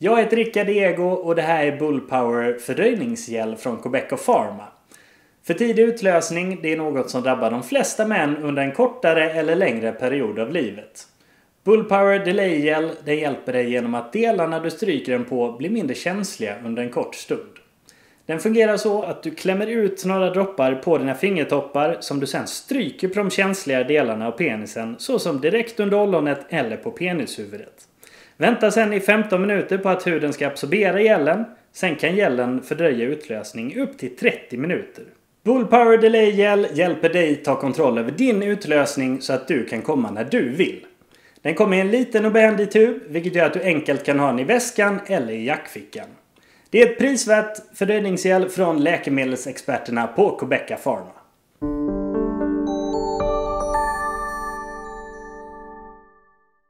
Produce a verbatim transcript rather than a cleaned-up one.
Jag heter Rickard Ego och det här är Bullpower fördröjningsgel från Quebeca Pharma. För tidig utlösning det är något som drabbar de flesta män under en kortare eller längre period av livet. Bullpower Delay Gel det hjälper dig genom att delarna du stryker den på blir mindre känsliga under en kort stund. Den fungerar så att du klämmer ut några droppar på dina fingertoppar som du sen stryker på de känsliga delarna av penisen såsom direkt under ollonet eller på penishuvudet. Vänta sen i femton minuter på att huden ska absorbera gelen. Sen kan gelen fördröja utlösning upp till trettio minuter. Bullpower Delay Gel hjälper dig ta kontroll över din utlösning så att du kan komma när du vill. Den kommer i en liten och behändig tub vilket gör att du enkelt kan ha den i väskan eller i jackfickan. Det är ett prisvärt fördröjningsgel från läkemedelsexperterna på Quebeca Pharma.